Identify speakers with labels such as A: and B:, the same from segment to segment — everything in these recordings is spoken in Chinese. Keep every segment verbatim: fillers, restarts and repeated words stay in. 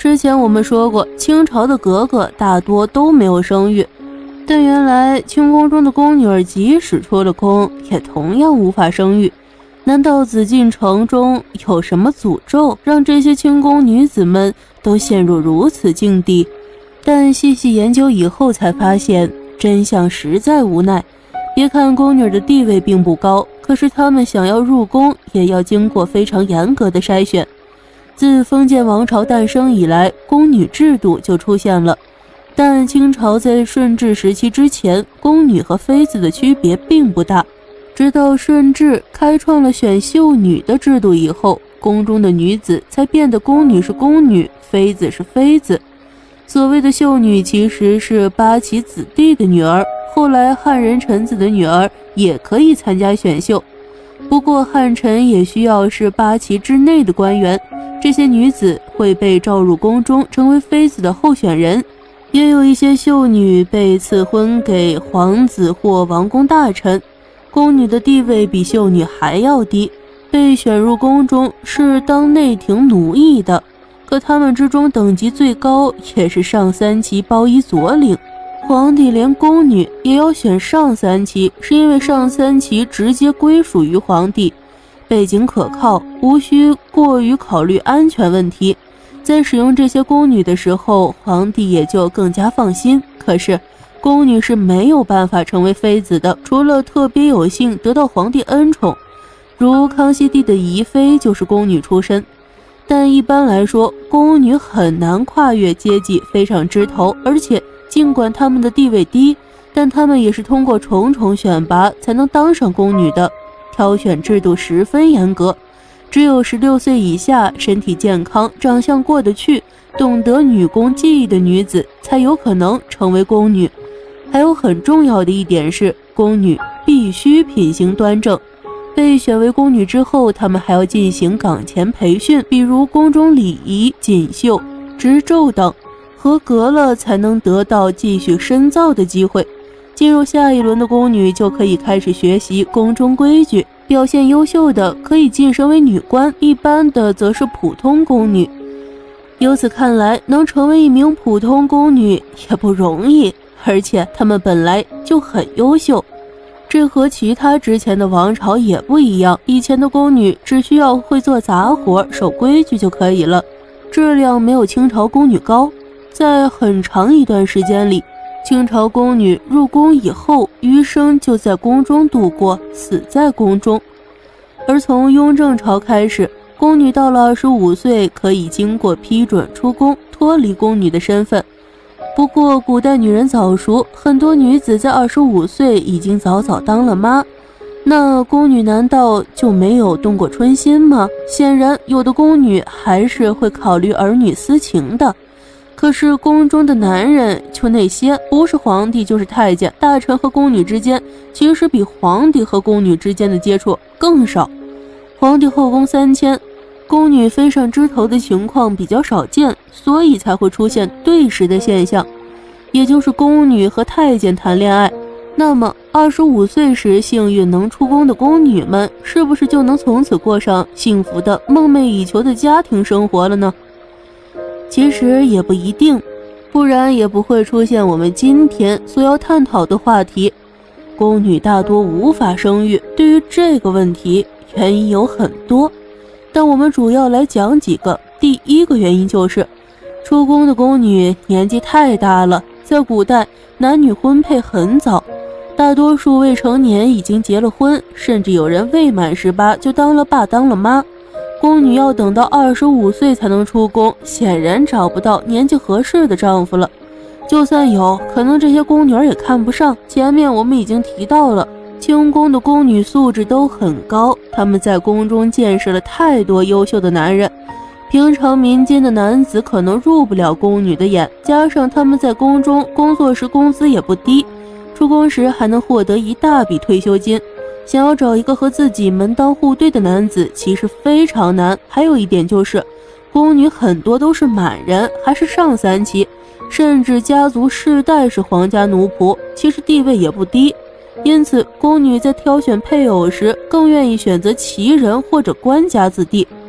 A: 之前我们说过，清朝的格格大多都没有生育，但原来清宫中的宫女儿即使出了宫，也同样无法生育。难道紫禁城中有什么诅咒，让这些清宫女子们都陷入如此境地？但细细研究以后才发现，真相实在无奈。别看宫女的地位并不高，可是她们想要入宫，也要经过非常严格的筛选。自封建王朝诞生以来，宫女制度就出现了。但清朝在顺治时期之前，宫女和妃子的区别并不大。直到顺治开创了选秀女的制度以后，宫中的女子才变得宫女是宫女，妃子是妃子。所谓的秀女其实是八旗子弟的女儿，后来汉人臣子的女儿也可以参加选秀。不过汉臣也需要是八旗之内的官员，这些女子会被召入宫中成为妃子的候选人。也有一些秀女被赐婚给皇子或王公大臣，宫女的地位比秀女还要低，被选入宫中是当内廷奴役的。可他们之中等级最高也是上三旗包衣左领。皇帝连宫女也要选上三旗，是因为上三旗直接归属于皇帝，背景可靠，无需过于考虑安全问题。在使用这些宫女的时候，皇帝也就更加放心。可是宫女是没有办法成为妃子的，除了特别有幸得到皇帝恩宠，如康熙帝的宜妃就是宫女出身。但一般来说，宫女很难跨越阶级飞上枝头，而且尽管她们的地位低，但她们也是通过重重选拔才能当上宫女的。挑选制度十分严格，只有十六岁以下、身体健康、长相过得去、懂得女工技艺的女子才有可能成为宫女。还有很重要的一点是，宫女必须品行端正。被选为宫女之后，她们还要进行岗前培训，比如宫中礼仪、锦绣、执咒等，合格了才能得到继续深造的机会。进入下一轮的宫女就可以开始学习宫中规矩，表现优秀的可以晋升为女官，一般的则是普通宫女。由此看来，能成为一名普通宫女也不容易，而且她们本来就很优秀。这和其他之前的王朝也不一样，以前的宫女只需要会做杂活、守规矩就可以了，质量没有清朝宫女高。在很长一段时间里，清朝宫女入宫以后，余生就在宫中度过，死在宫中。而从雍正朝开始，宫女到了二十五岁可以经过批准出宫，脱离宫女的身份。不过古代女人早熟，很多女子在二十五岁已经早早当了妈，那宫女难道就没有动过春心吗？显然有的宫女还是会考虑儿女私情的。可是宫中的男人，就那些不是皇帝就是太监、大臣和宫女之间，其实比皇帝和宫女之间的接触更少。皇帝后宫三千，宫女飞上枝头的情况比较少见，所以才会出现对视的现象，也就是宫女和太监谈恋爱。那么二十五岁时幸运能出宫的宫女们，是不是就能从此过上幸福的梦寐以求的家庭生活了呢？其实也不一定，不然也不会出现我们今天所要探讨的话题。宫女大多无法生育，对于这个问题原因有很多，但我们主要来讲几个。第一个原因就是出宫的宫女年纪太大了，在古代男女婚配很早，大多数未成年已经结了婚，甚至有人未满十八就当了爸当了妈。宫女要等到二十五岁才能出宫，显然找不到年纪合适的丈夫了。就算有，可能这些宫女儿也看不上。前面我们已经提到了，清宫的宫女素质都很高，她们在宫中见识了太多优秀的男人，平常民间的男子可能入不了宫女的眼，加上他们在宫中工作时工资也不低，出宫时还能获得一大笔退休金。想要找一个和自己门当户对的男子其实非常难。还有一点就是，宫女很多都是满人，还是上三旗，甚至家族世代是皇家奴仆，其实地位也不低。因此宫女在挑选配偶时更愿意选择旗人或者官家子弟。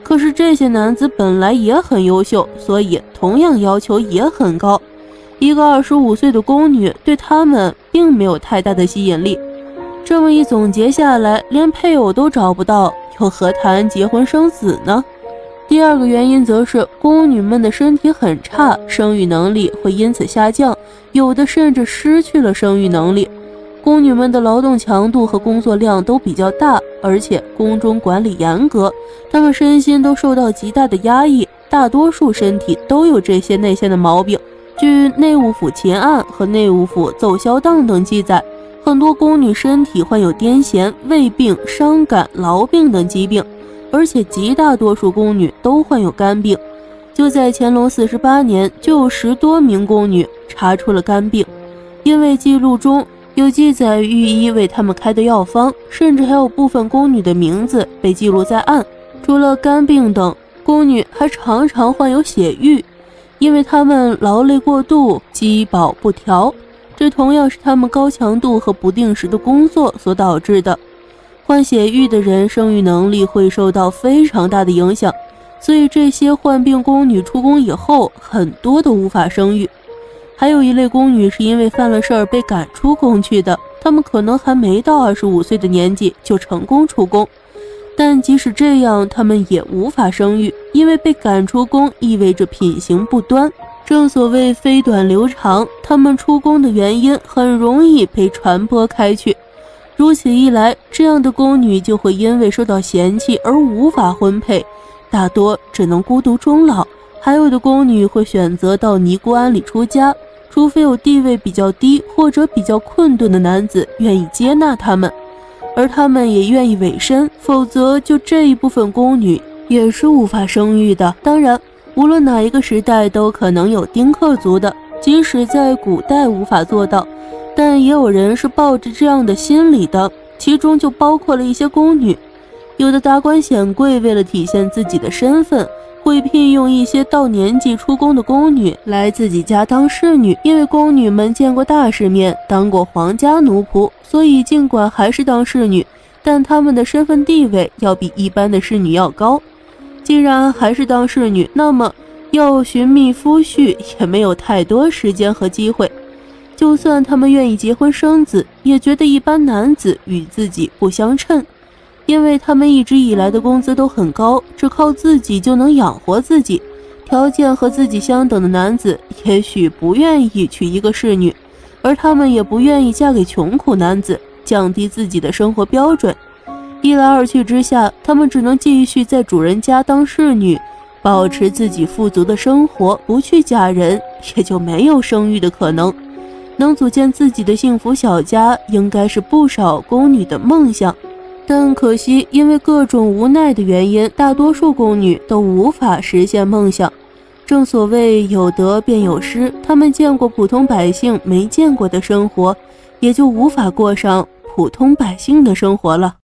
A: 可是这些男子本来也很优秀，所以同样要求也很高。一个二十五岁的宫女对他们并没有太大的吸引力。这么一总结下来，连配偶都找不到，又何谈结婚生子呢？第二个原因则是宫女们的身体很差，生育能力会因此下降，有的甚至失去了生育能力。宫女们的劳动强度和工作量都比较大，而且宫中管理严格，她们身心都受到极大的压抑，大多数身体都有这些内陷的毛病。据内务府秦案和内务府奏销档等记载，很多宫女身体患有癫痫、胃病、伤感、痨病等疾病，而且极大多数宫女都患有肝病。就在乾隆四十八年，就有十多名宫女查出了肝病，因为记录中有记载御医为他们开的药方，甚至还有部分宫女的名字被记录在案。除了肝病等，宫女还常常患有血郁，因为她们劳累过度，饥饱不调，这同样是她们高强度和不定时的工作所导致的。患血郁的人生育能力会受到非常大的影响，所以这些患病宫女出宫以后，很多都无法生育。还有一类宫女是因为犯了事儿被赶出宫去的，她们可能还没到二十五岁的年纪就成功出宫，但即使这样，她们也无法生育，因为被赶出宫意味着品行不端。正所谓飞短流长，她们出宫的原因很容易被传播开去。如此一来，这样的宫女就会因为受到嫌弃而无法婚配，大多只能孤独终老。还有的宫女会选择到尼姑庵里出家，除非有地位比较低或者比较困顿的男子愿意接纳她们，而她们也愿意委身，否则就这一部分宫女也是无法生育的。当然，无论哪一个时代都可能有丁克族的，即使在古代无法做到，但也有人是抱着这样的心理的，其中就包括了一些宫女。有的达官显贵为了体现自己的身份，会聘用一些到年纪出宫的宫女来自己家当侍女，因为宫女们见过大世面，当过皇家奴仆，所以尽管还是当侍女，但她们的身份地位要比一般的侍女要高。既然还是当侍女，那么要寻觅夫婿也没有太多时间和机会。就算他们愿意结婚生子，也觉得一般男子与自己不相称，因为他们一直以来的工资都很高，只靠自己就能养活自己。条件和自己相等的男子也许不愿意娶一个侍女，而他们也不愿意嫁给穷苦男子，降低自己的生活标准。一来二去之下，他们只能继续在主人家当侍女，保持自己富足的生活，不去嫁人，也就没有生育的可能。能组建自己的幸福小家，应该是不少宫女的梦想。但可惜，因为各种无奈的原因，大多数宫女都无法实现梦想。正所谓有得便有失，她们见过普通百姓没见过的生活，也就无法过上普通百姓的生活了。